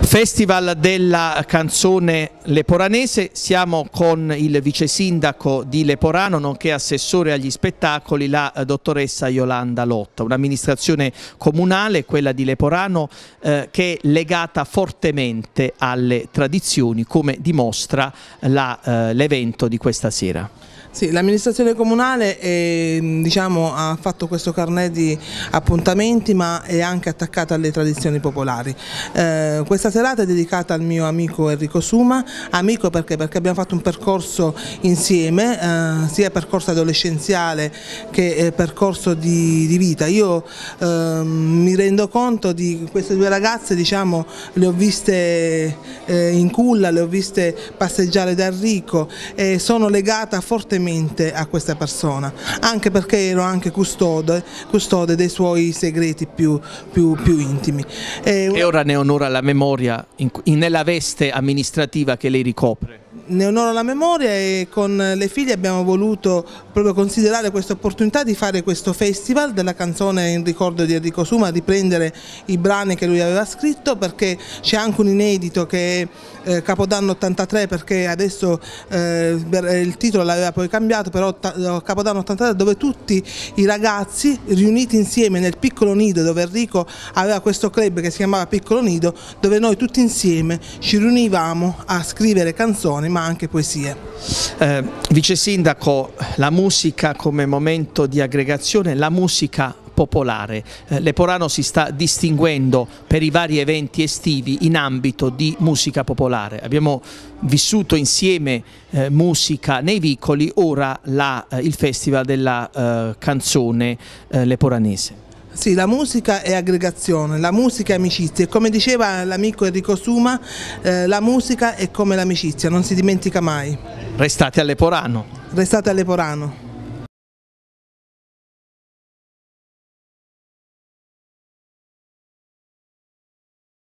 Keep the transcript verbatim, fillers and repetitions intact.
Festival della canzone leporanese, siamo con il vice sindaco di Leporano nonché assessore agli spettacoli, la dottoressa Yolanda Lotta, un'amministrazione comunale, quella di Leporano, eh, che è legata fortemente alle tradizioni, come dimostra eh, l'evento di questa sera. Sì, l'amministrazione comunale è, diciamo, ha fatto questo carnet di appuntamenti, ma è anche attaccata alle tradizioni popolari. Eh, questa serata è dedicata al mio amico Enrico Suma, amico perché, perché abbiamo fatto un percorso insieme, eh, sia percorso adolescenziale che eh, percorso di, di vita. Io eh, mi rendo conto di queste due ragazze, diciamo, le ho viste eh, in culla, le ho viste passeggiare da Enrico e sono legata fortemente a questa persona, anche perché ero anche custode, custode dei suoi segreti più, più, più intimi. E, e ora ne onora la memoria in, in, nella veste amministrativa che lei ricopre. Ne onoro la memoria e con le figlie abbiamo voluto proprio considerare questa opportunità di fare questo festival della canzone in ricordo di Enrico Suma, di prendere i brani che lui aveva scritto, perché c'è anche un inedito che è eh, Capodanno ottantatré, perché adesso eh, il titolo l'aveva poi cambiato, però Capodanno ottantatré, dove tutti i ragazzi riuniti insieme nel piccolo nido, dove Enrico aveva questo club che si chiamava Piccolo Nido, dove noi tutti insieme ci riunivamo a scrivere canzoni ma anche poesie. Eh, vice sindaco, la musica come momento di aggregazione, la musica popolare. Eh, Leporano si sta distinguendo per i vari eventi estivi in ambito di musica popolare. Abbiamo vissuto insieme eh, musica nei vicoli, ora la, eh, il festival della eh, canzone eh, leporanese. Sì, la musica è aggregazione, la musica è amicizia e come diceva l'amico Enrico Suma, eh, la musica è come l'amicizia, non si dimentica mai. Restate a Leporano. Restate a Leporano.